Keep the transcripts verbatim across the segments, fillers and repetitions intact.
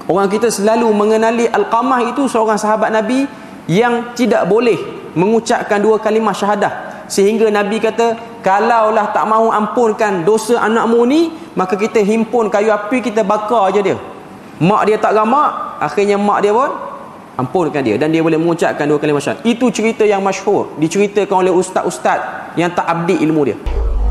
Orang kita selalu mengenali Alqamah itu seorang sahabat Nabi yang tidak boleh mengucapkan dua kalimah syahadah, sehingga Nabi kata, kalaulah tak mahu ampunkan dosa anakmu ni, maka kita himpun kayu api, kita bakar aja dia. Mak dia tak ramak, akhirnya mak dia pun ampunkan dia, dan dia boleh mengucapkan dua kalimah syahadah. Itu cerita yang masyhur, diceritakan oleh ustaz-ustaz yang tak update ilmu dia.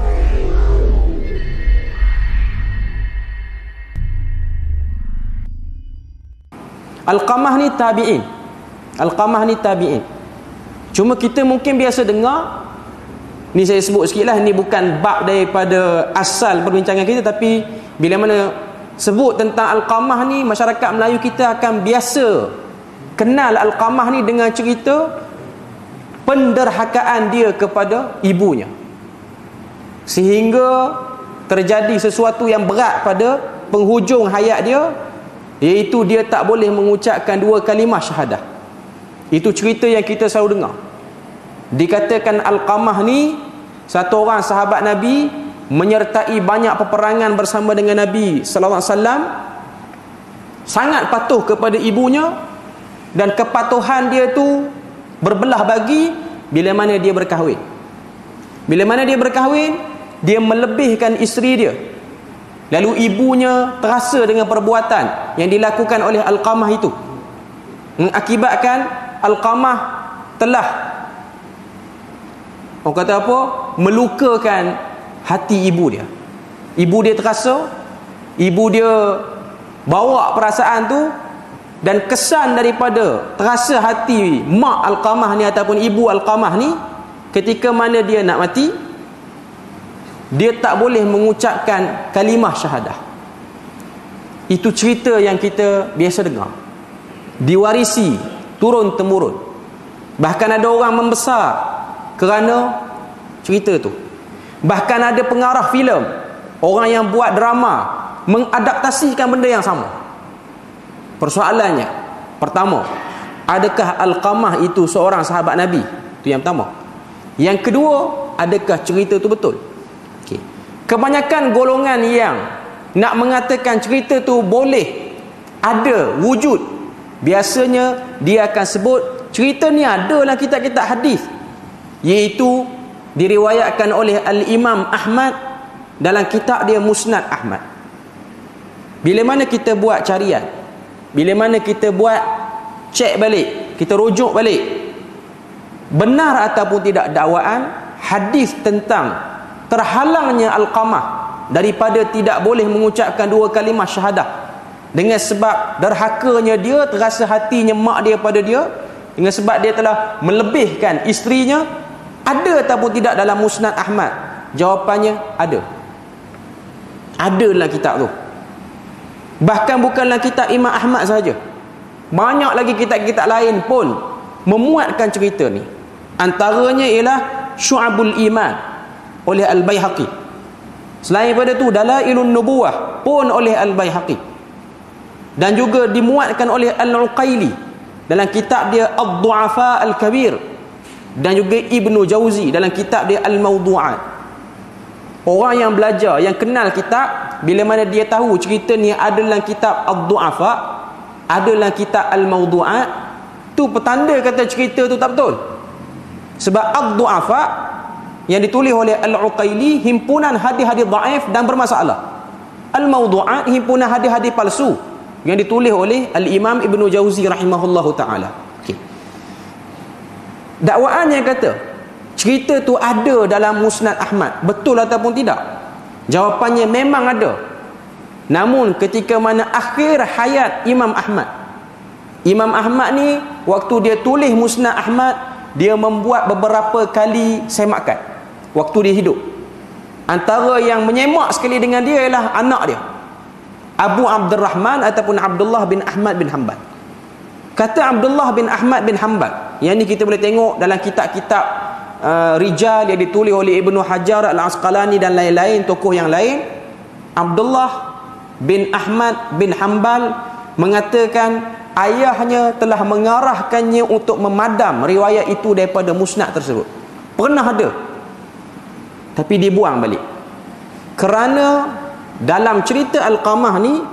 Alqamah ni tabi'in. Alqamah ni tabi'in. Cuma kita mungkin biasa dengar, ni saya sebut sikit lah, ni bukan bab daripada asal perbincangan kita, tapi bila mana sebut tentang Alqamah ni, masyarakat Melayu kita akan biasa kenal Alqamah ni dengan cerita penderhakaan dia kepada ibunya, sehingga terjadi sesuatu yang berat pada penghujung hayat dia, iaitu dia tak boleh mengucapkan dua kalimah syahadah. Itu cerita yang kita selalu dengar. Dikatakan Alqamah ni satu orang sahabat Nabi, menyertai banyak peperangan bersama dengan Nabi sallallahu alaihi wasallam, sangat patuh kepada ibunya, dan kepatuhan dia tu berbelah bagi bila mana dia berkahwin. Bila mana dia berkahwin, dia melebihkan isteri dia. Lalu ibunya terasa dengan perbuatan yang dilakukan oleh Alqamah itu, mengakibatkan Alqamah telah, orang kata apa, melukakan hati ibu dia. Ibu dia terasa, ibu dia bawa perasaan tu, dan kesan daripada terasa hati mak Alqamah ni ataupun ibu Alqamah ni, ketika mana dia nak mati, dia tak boleh mengucapkan kalimah syahadah. Itu cerita yang kita biasa dengar, diwarisi turun temurun. Bahkan ada orang membesar kerana cerita tu. Bahkan ada pengarah filem, orang yang buat drama, mengadaptasikan benda yang sama. Persoalannya, pertama, adakah Alqamah itu seorang sahabat Nabi? Itu yang pertama. Yang kedua, adakah cerita itu betul? Okay. Kebanyakan golongan yang nak mengatakan cerita tu boleh ada wujud, biasanya dia akan sebut cerita ni ada dalam kitab-kitab hadis, iaitu diriwayatkan oleh Al-Imam Ahmad dalam kitab dia Musnad Ahmad. Bila mana kita buat carian, bila mana kita buat cek balik, kita rujuk balik, benar ataupun tidak dakwaan hadis tentang terhalangnya Alqamah daripada tidak boleh mengucapkan dua kalimah syahadah dengan sebab derhakanya dia, terasa hatinya mak dia pada dia, dengan sebab dia telah melebihkan isterinya, ada ataupun tidak dalam Musnad Ahmad? Jawapannya ada. Ada dalam kitab tu. Bahkan bukanlah kitab Imam Ahmad sahaja, banyak lagi kitab-kitab lain pun memuatkan cerita ni. Antaranya ialah Syu'abul Iman oleh Al-Baihaqi. Selain daripada tu, Dalailun Nubuwah pun oleh Al-Baihaqi, dan juga dimuatkan oleh Al-Uqaili dalam kitab dia Ad-Du'afa Al-Kabir, dan juga Ibnu Jauzi dalam kitab dia Al-Mawdu'at. Orang yang belajar, yang kenal kitab, bila mana dia tahu cerita ni ada dalam kitab Ad-Du'afa, ada dalam kitab Al-Mawdu'at, tu petanda kata cerita tu tak betul. Sebab Ad-Du'afa yang ditulis oleh Al-Uqaili himpunan hadis-hadis dhaif dan bermasalah. Al-Mawdu'at himpunan hadis-hadis palsu yang ditulis oleh Al-Imam Ibnu Jauzi rahimahullahu ta'ala. Okay. Dakwaan yang kata cerita tu ada dalam Musnad Ahmad, betul ataupun tidak? Jawapannya memang ada. Namun ketika mana akhir hayat Imam Ahmad, Imam Ahmad ni waktu dia tulis Musnad Ahmad, dia membuat beberapa kali semakan waktu dia hidup. Antara yang menyemak sekali dengan dia ialah anak dia, Abu Abdurrahman ataupun Abdullah bin Ahmad bin Hanbal. Kata Abdullah bin Ahmad bin Hanbal, yang ni kita boleh tengok dalam kitab-kitab uh, rijal yang ditulis oleh Ibnu Hajar Al-Asqalani dan lain-lain, tokoh yang lain. Abdullah bin Ahmad bin Hanbal mengatakan ayahnya telah mengarahkannya untuk memadam riwayat itu daripada musnad tersebut. Pernah ada, tapi dibuang balik. Kerana dalam cerita Alqamah ni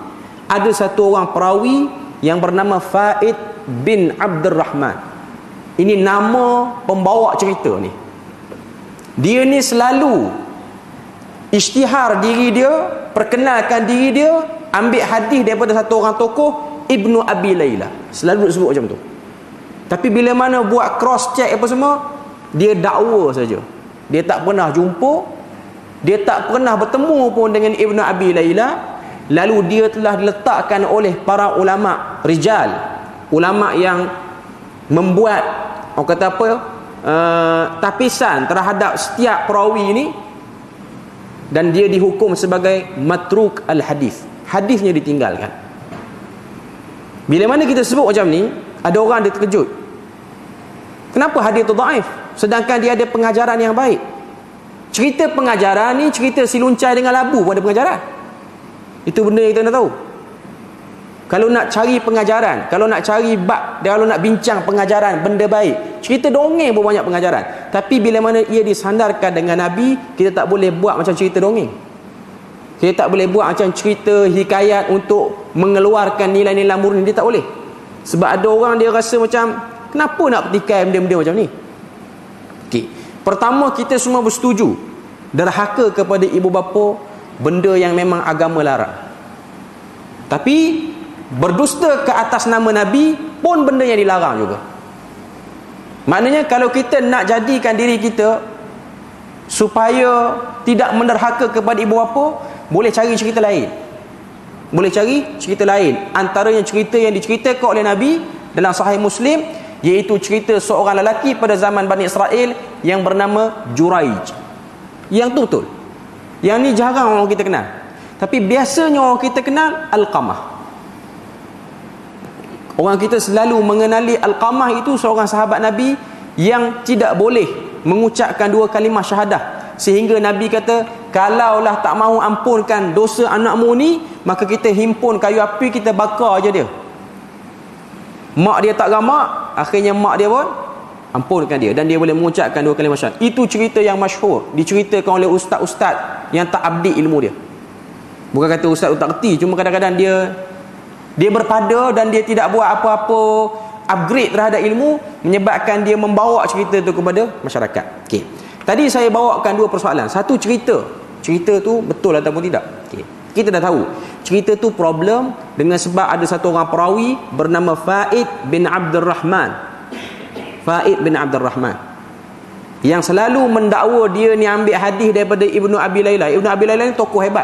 ada satu orang perawi yang bernama Faid bin Abdurrahman. Ini nama pembawa cerita ni. Dia ni selalu isytihar diri dia, perkenalkan diri dia, ambil hadis daripada satu orang tokoh, Ibnu Abi Layla. Selalu sebut macam tu. Tapi bila mana buat cross check apa semua, dia dakwa saja. Dia tak pernah jumpa, dia tak pernah bertemu pun dengan Ibnu Abi Layla. Lalu dia telah diletakkan oleh para ulama rijal, ulama yang membuat, orang kata apa, uh, tapisan terhadap setiap perawi ini, dan dia dihukum sebagai matruk al-hadis. Hadisnya ditinggalkan. Bila mana kita sebut macam ni, ada orang dia terkejut. Kenapa hadis tu dhaif? Sedangkan dia ada pengajaran yang baik. Cerita pengajaran ni, cerita si luncai dengan labu pun ada pengajaran. Itu benda yang kita nak tahu. Kalau nak cari pengajaran, kalau nak cari bab, kalau nak bincang pengajaran, benda baik, cerita dongeng pun banyak pengajaran. Tapi bila mana ia disandarkan dengan Nabi, kita tak boleh buat macam cerita dongeng. Kita tak boleh buat macam cerita hikayat untuk mengeluarkan nilai-nilai murni. Dia tak boleh. Sebab ada orang dia rasa macam, kenapa nak petikai benda-benda macam ni? Okay. Pertama, kita semua bersetuju derhaka kepada ibu bapa, benda yang memang agama larang. Tapi berdusta ke atas nama Nabi pun benda yang dilarang juga. Maknanya kalau kita nak jadikan diri kita supaya tidak menderhaka kepada ibu bapa, boleh cari cerita lain. Boleh cari cerita lain. Antaranya cerita yang diceritakan oleh Nabi dalam Sahih Muslim, iaitu cerita seorang lelaki pada zaman Bani Israel yang bernama Juraij. Yang tu betul. Yang ni jarang orang kita kenal. Tapi biasanya orang kita kenal Alqamah. Orang kita selalu mengenali Alqamah itu seorang sahabat Nabi yang tidak boleh mengucapkan dua kalimah syahadah. Sehingga Nabi kata, kalaulah tak mahu ampunkan dosa anakmu ni, maka kita himpun kayu api, kita bakar aja dia. Mak dia tak ramak, akhirnya mak dia pun ampunkan dia, dan dia boleh mengucapkan dua kalimah syahadah. Itu cerita yang masyhur, diceritakan oleh ustaz-ustaz yang tak update ilmu dia. Bukan kata ustaz tu tak kerti, cuma kadang-kadang dia dia berpada dan dia tidak buat apa-apa upgrade terhadap ilmu, menyebabkan dia membawa cerita tu kepada masyarakat. Okey. Tadi saya bawakan dua persoalan. Satu, cerita. Cerita tu betul ataupun tidak. Okey. Kita dah tahu cerita tu problem dengan sebab ada satu orang perawi bernama Faid bin Abdurrahman. Faid bin Abdurrahman yang selalu mendakwa dia ni ambil hadis daripada Ibnu Abi Layla. Ibnu Abi Layla ni tokoh hebat,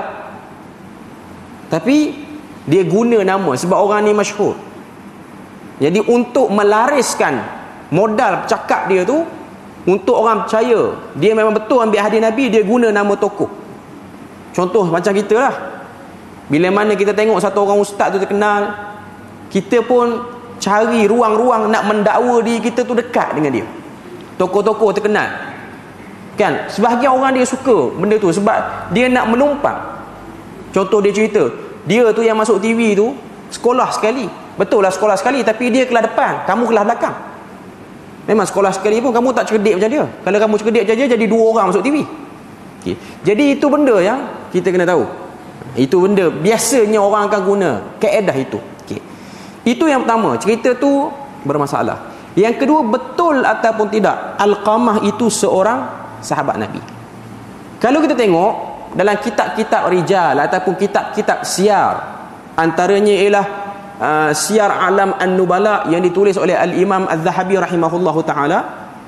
tapi dia guna nama sebab orang ni masyhur. Jadi untuk melariskan modal cakap dia tu, untuk orang percaya dia memang betul ambil hadis Nabi, dia guna nama tokoh. Contoh macam kita lah, bila mana kita tengok satu orang ustaz tu terkenal, kita pun cari ruang-ruang nak mendakwa diri kita tu dekat dengan dia. Tokoh-tokoh terkenal kan, sebahagian orang dia suka benda tu sebab dia nak menumpang. Contoh dia cerita, dia tu yang masuk T V tu sekolah sekali. Betul lah sekolah sekali, tapi dia kelas depan, kamu kelas belakang. Memang sekolah sekali pun kamu tak cerdik macam dia. Kalau kamu cerdik macam dia, jadi dua orang masuk T V. Okay. Jadi itu benda yang kita kena tahu. Itu benda biasanya orang akan guna kaedah itu. Okay. Itu yang pertama, cerita tu bermasalah. Yang kedua, betul ataupun tidak Alqamah itu seorang sahabat Nabi. Kalau kita tengok dalam kitab-kitab rijal ataupun kitab-kitab siar, antaranya ialah uh, Syiar Alam An-Nubala yang ditulis oleh Al-Imam Az-Zahabi rahimahullahu ta'ala,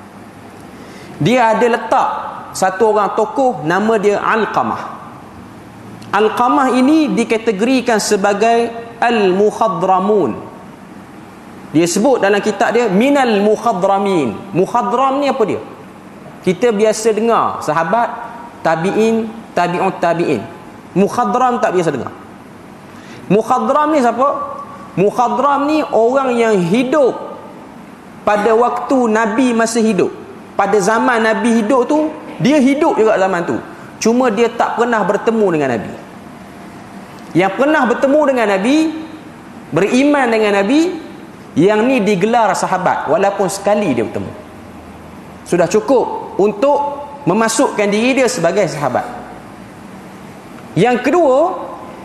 dia ada letak satu orang tokoh nama dia Alqamah. Alqamah ini dikategorikan sebagai Al-Mukhadramun. Dia sebut dalam kitab dia minal mukhadramin. Mukhadram ni apa dia? Kita biasa dengar sahabat, tabi'in, tabi'ut tabi'in. Mukhadram tak biasa dengar. Mukhadram ni siapa? Mukhadram ni orang yang hidup pada waktu Nabi masih hidup. Pada zaman Nabi hidup tu, dia hidup juga zaman tu. Cuma dia tak pernah bertemu dengan Nabi. Yang pernah bertemu dengan Nabi, beriman dengan Nabi, yang ni digelar sahabat walaupun sekali dia bertemu. Sudah cukup untuk memasukkan diri dia sebagai sahabat. Yang kedua,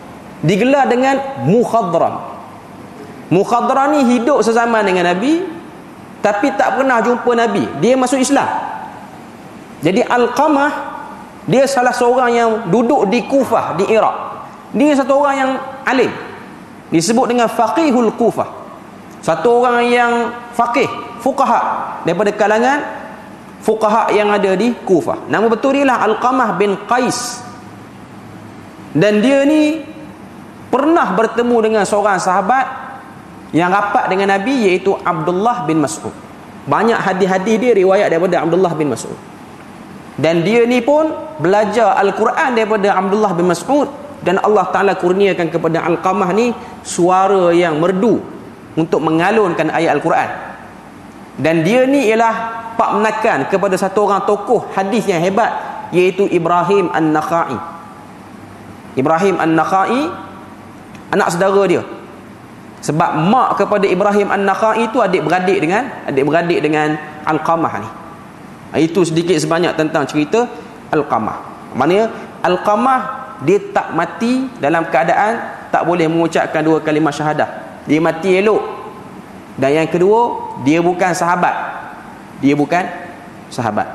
digelar dengan Mukhadram. Mukhadram ni hidup sesama dengan Nabi tapi tak pernah jumpa Nabi. Dia masuk Islam. Jadi Alqamah dia salah seorang yang duduk di Kufah, di Iraq. Dia satu orang yang alim, disebut dengan faqihul Kufah, satu orang yang faqih, fuqaha, daripada kalangan fuqaha yang ada di Kufah. Nama betul dia lah Alqamah bin Qais. Dan dia ni pernah bertemu dengan seorang sahabat yang rapat dengan Nabi, iaitu Abdullah bin Mas'ud. Banyak hadis-hadis dia riwayat daripada Abdullah bin Mas'ud. Dan dia ni pun belajar Al-Quran daripada Abdullah bin Mas'ud, dan Allah Ta'ala kurniakan kepada Alqamah ni suara yang merdu untuk mengalunkan ayat Al-Quran. Dan dia ni ialah pak menakan kepada satu orang tokoh hadis yang hebat, iaitu Ibrahim An-Nakhai. Ibrahim An-Nakhai anak saudara dia. Sebab mak kepada Ibrahim An-Nakhai itu adik-beradik dengan adik-beradik dengan Alqamah ni. Itu sedikit sebanyak tentang cerita Alqamah. Maknanya Alqamah dia tak mati dalam keadaan tak boleh mengucapkan dua kalimah syahadah. Dia mati elok. Dan yang kedua, dia bukan sahabat. Dia bukan sahabat.